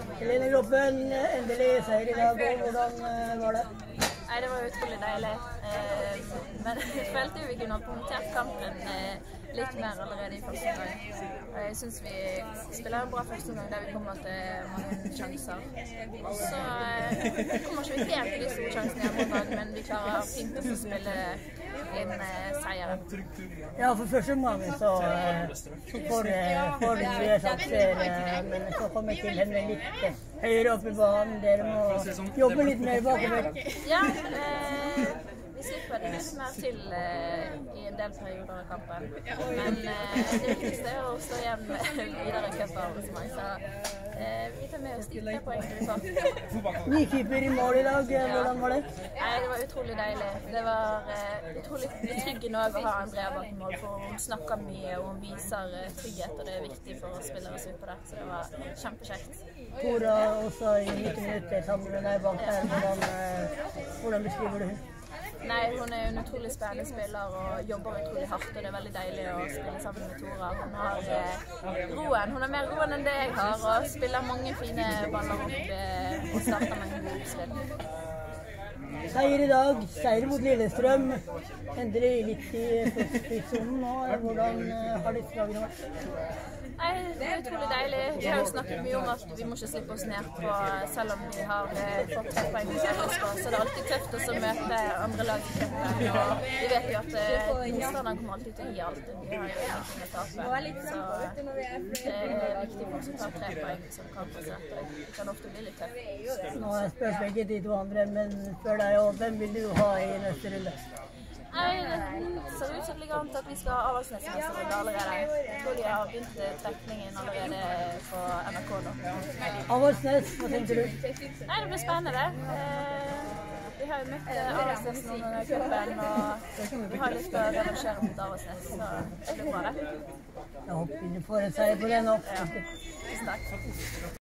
Helene Groppen, endelig seier I dag. Hvordan var det? Nei, det var utrolig deilig. Men jeg følte vi kunne ha punktert kampen litt mer allerede I første gang. Jeg synes vi spiller en bra første gang der vi kommer til mange sjanser. Og så kommer ikke vi helt til de store sjansene hjemme I dag, men vi klarer fint å spille inn seieren. Ja, for første omgang så får vi mye sjanser, men så kommer Kilheim litt høyere opp I banen. Dere må jobbe litt mer bakover. Ja, vi slipper det litt mer til I en del perioder av kampen. Men det viktigste å stå igjen videre I cup-arrangement, så vi tar med oss de 3 poengene vi får. Ny keeper I mål I dag, hvordan var det? Nei, det var utrolig deilig. Det var utrolig betryggende å ha Andrea bak mål, for hun snakker mye og hun viser trygghet, og det viktig for spillere å på det, så det var kjempekjekt. Tora også I 90 minutter sammen med deg bak der, hvordan beskriver du hun? Nei, hun en utrolig spennende spiller og jobber utrolig hardt, og det veldig deilig å spille sammen med Tora. Hun har roen, hun har mer roen enn det jeg har, og spiller mange fine baller opp og starter med en god oppspill. Seier I dag, seier mot Lillestrøm, endelig litt I førstesonen nå. Hvordan har disse dagene vært? Nei, det utrolig deilig. Vi har jo snakket mye om at vi må ikke slippe oss ned på, selv om vi har fått 3 poeng så er det alltid tøft å møte andre lag I cupen, og vi vet jo at motstanderne kommer alltid til å gi alt. Vi har jo ingenting å tape, så det viktig for oss å ta 3 poeng som kan få seg, og det kan ofte bli litt tøft. Nå spørs begge de 2 andre, men før deg, hvem vil du ha I neste runde? Nei, det ser ut som det ligger an til at vi skal ha Avaldsnes I neste runde allerede. Jeg tror de har begynt trekningen allerede på NRK nå. Avaldsnes, hva tenker du? Nei, det blir spennende. Vi har jo møtt Avaldsnes nå under cupen, og vi har litt å revansjere mot Avaldsnes, så det blir bra det. Jeg håper vi får en seier på det nå. Ja, tusen takk.